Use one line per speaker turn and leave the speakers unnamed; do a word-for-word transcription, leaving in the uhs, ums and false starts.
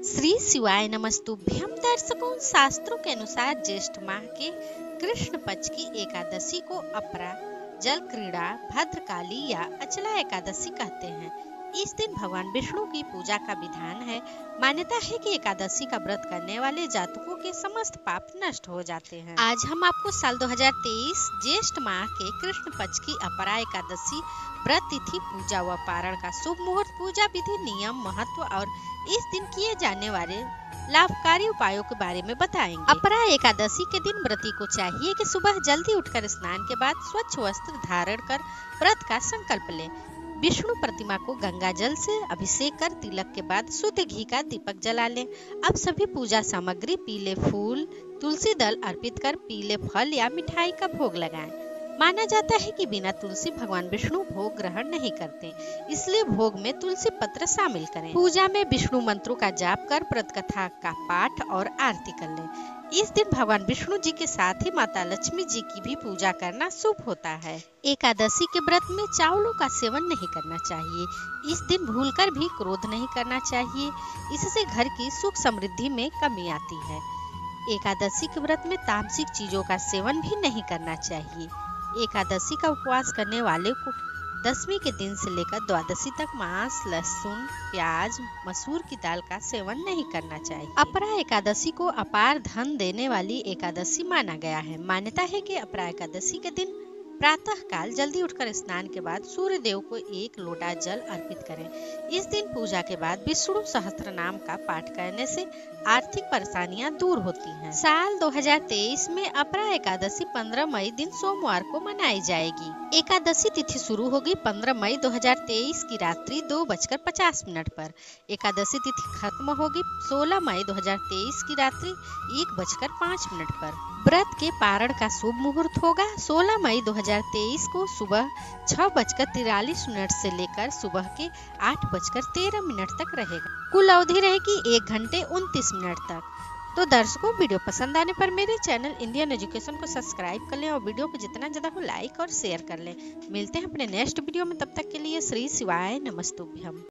श्री शिवाय नमस्तुभ्यम। दर्शकों, शास्त्रों के अनुसार ज्येष्ठ माह के कृष्ण पक्ष की एकादशी को अपरा, जल क्रीड़ा, भद्रकाली या अचला एकादशी कहते हैं। इस दिन भगवान विष्णु की पूजा का विधान है। मान्यता है कि एकादशी का व्रत करने वाले जातकों के समस्त पाप नष्ट हो जाते हैं। आज हम आपको साल दो हज़ार तेईस ज्येष्ठ माह के कृष्ण पक्ष की अपरा एकादशी व्रत तिथि, पूजा व पारण का शुभ मुहूर्त, पूजा विधि, नियम, महत्व और इस दिन किए जाने वाले लाभकारी उपायों के बारे में बताएंगे। अपरा एकादशी के दिन व्रती को चाहिए कि सुबह जल्दी उठकर स्नान के बाद स्वच्छ वस्त्र धारण कर व्रत का संकल्प लें। विष्णु प्रतिमा को गंगा जल से अभिषेक कर तिलक के बाद शुद्ध घी का दीपक जला लें। अब सभी पूजा सामग्री, पीले फूल, तुलसी दल अर्पित कर पीले फल या मिठाई का भोग लगाएं। माना जाता है कि बिना तुलसी भगवान विष्णु भोग ग्रहण नहीं करते, इसलिए भोग में तुलसी पत्र शामिल करें। पूजा में विष्णु मंत्रों का जाप कर व्रत कथा का पाठ और आरती कर लें। इस दिन भगवान विष्णु जी के साथ ही माता लक्ष्मी जी की भी पूजा करना शुभ होता है। एकादशी के व्रत में चावलों का सेवन नहीं करना चाहिए। इस दिन भूलकर भी क्रोध नहीं करना चाहिए, इससे घर की सुख समृद्धि में कमी आती है। एकादशी के व्रत में तामसिक चीजों का सेवन भी नहीं करना चाहिए। एकादशी का उपवास करने वाले को दसवीं के दिन से लेकर द्वादशी तक मांस, लहसुन, प्याज, मसूर की दाल का सेवन नहीं करना चाहिए। अपरा एकादशी को अपार धन देने वाली एकादशी माना गया है। मान्यता है कि अपरा एकादशी के दिन प्रातः काल जल्दी उठकर स्नान के बाद सूर्य देव को एक लोटा जल अर्पित करें। इस दिन पूजा के बाद विष्णु सहस्त्र नाम का पाठ करने से आर्थिक परेशानियां दूर होती हैं। साल दो हज़ार तेईस में अपरा एकादशी पंद्रह मई दिन सोमवार को मनाई जाएगी। एकादशी तिथि शुरू होगी पंद्रह मई दो हज़ार तेईस की रात्रि दो बजकर पचास मिनट पर। एकादशी तिथि खत्म होगी सोलह मई दो हज़ार तेईस की रात्रि एक बजकर पाँच मिनट पर। व्रत के पारण का शुभ मुहूर्त होगा सोलह मई दो हज़ार तेईस को सुबह छह बजकर तिरालीस मिनट से लेकर सुबह के आठ बजकर तेरह मिनट तक रहेगा। कुल अवधि रहेगी एक घंटे उनतीस मिनट तक। तो दर्शकों, वीडियो पसंद आने पर मेरे चैनल इंडियन एजुकेशन को सब्सक्राइब कर लें और वीडियो को जितना ज्यादा हो लाइक और शेयर कर लें। मिलते हैं अपने नेक्स्ट वीडियो में, तब तक के लिए श्री शिवाय नमस्तुभ्यम।